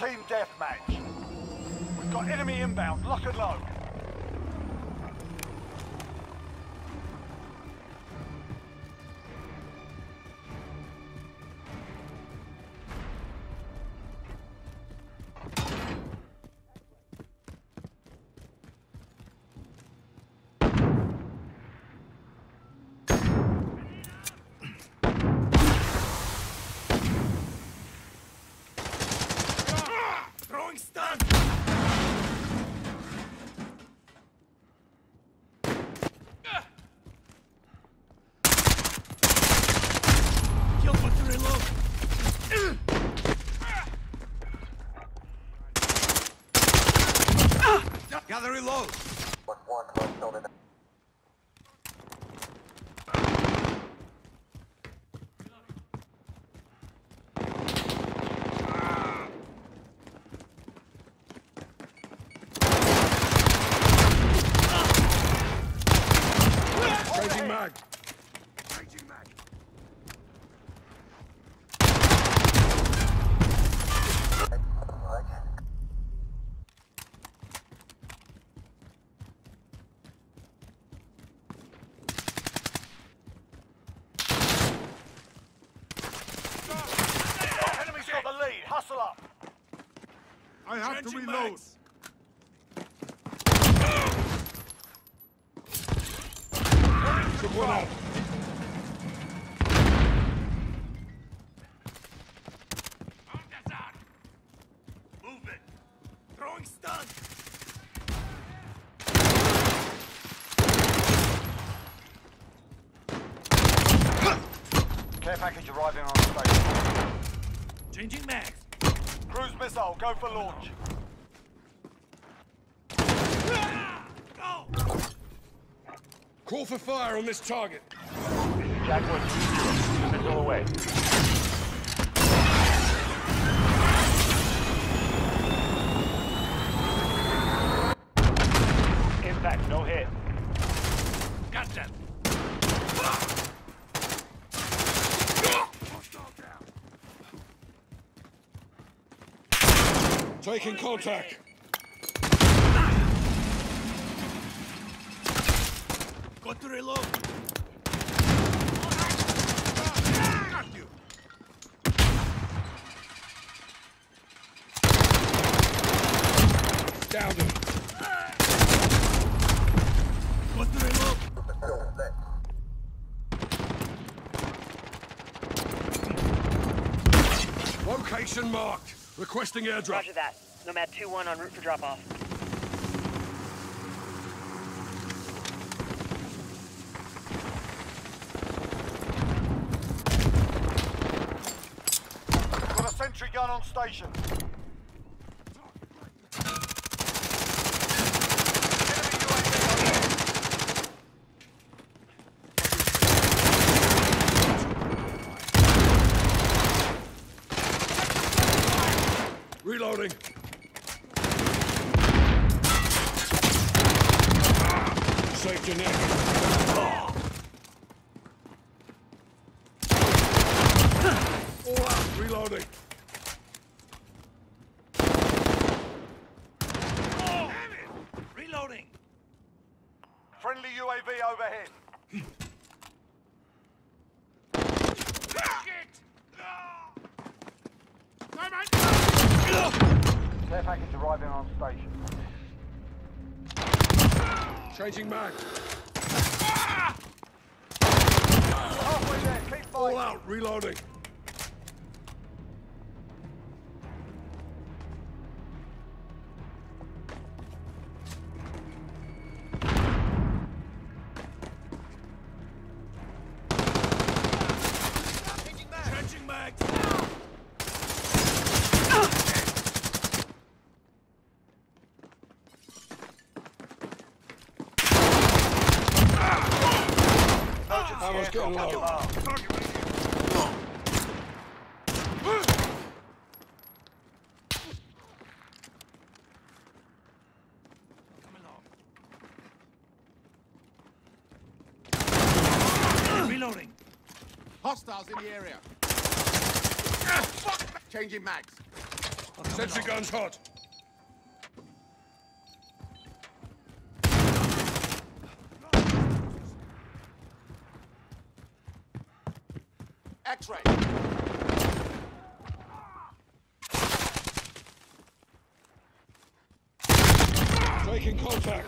Team deathmatch. We've got enemy inbound, lock and load. Throwing stun! Kill but to reload! Gather reload! Changing mag. Changing mag! Enemy's got the lead, hustle up. I have to Changing reload. mags. Took one out. Move it! Throwing stun! Care package arriving on station. Changing mags! Cruise missile, go for launch. Go! Call for fire on this target. Jaguar 2-0, missile away. Impact, no hit. Gotcha! Taking contact. Got to reload! Got you! Downed him. Got to reload! Location marked. Requesting airdrop. Roger that. Nomad 2-1 en route for drop-off. Got a sentry gun on station. Reloading. Saved your neck. All out. Reloading. Damn it! Reloading! Friendly UAV overhead. Care package arriving on station. Changing mag. Halfway there, keep All fighting. out. Reloading. Changing mags! Ammo's getting low. Come along. Reloading! Hostiles in the area. Changing mags. Sentry gun's hot. X-ray. Taking contact.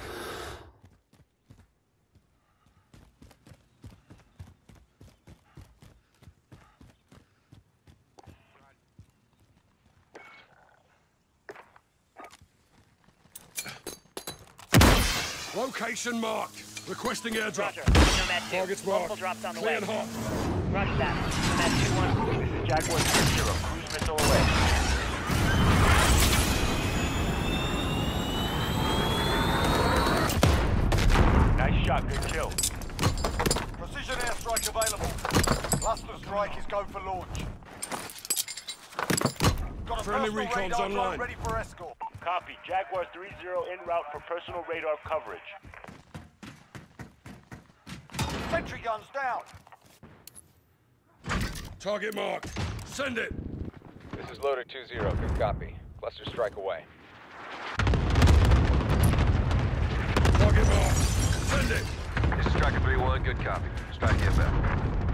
Location marked. Requesting airdrop. Roger. Nomad 2. Target's Multiple marked. drops on the Clear way. and hot. Roger that. Nomad 2-1. This is Jaguar 3-0. Cruise missile away. Nice shot. Good kill. Precision airstrike available. Cluster strike is go for launch. Got a Friendly personal recon's radar drone online. ready for escort. Copy. Jaguar 3-0 en route for personal radar coverage. Sentry guns down. Target marked. Send it. This is Loader 2-0. Good copy. Cluster strike away. Target marked. Send it. This is Striker 3-1, good copy. Strike inbound.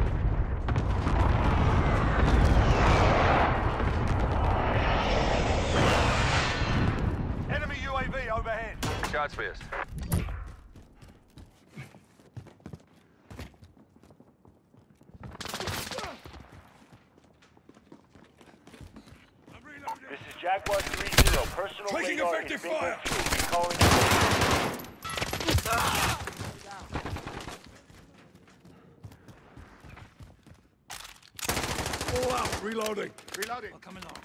Enemy UAV overhead. Shots missed. This is Jaguar 3-0. Personal Taking radar effective is fire. Calling. All out. Reloading. Reloading. Coming on.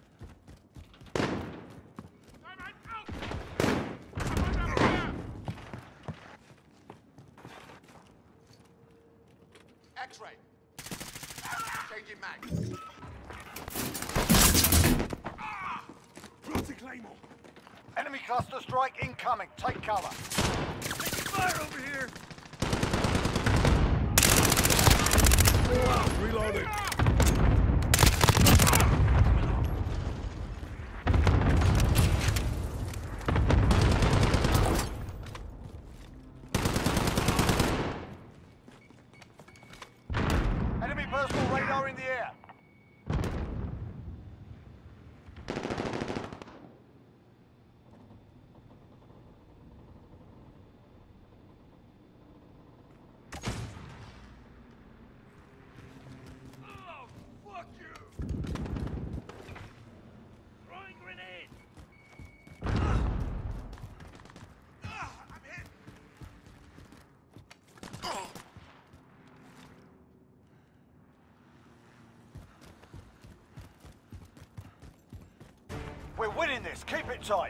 X-ray. Changing mag. Multi Claymore. Enemy cluster strike incoming. Take cover. Fire over here! All out. Reloading. Enemy personal radar in the air. Oh, fuck you! Throwing grenade! I'm hit! We're winning this. Keep it tight.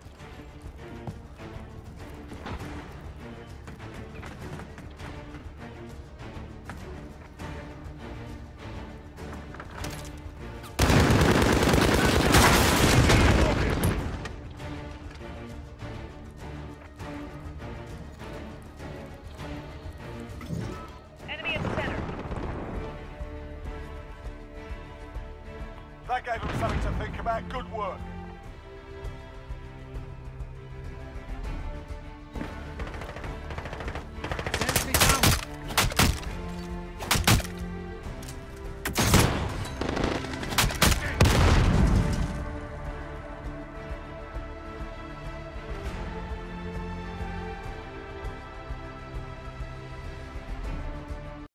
Enemy in the center. That gave them something to think about. Good work.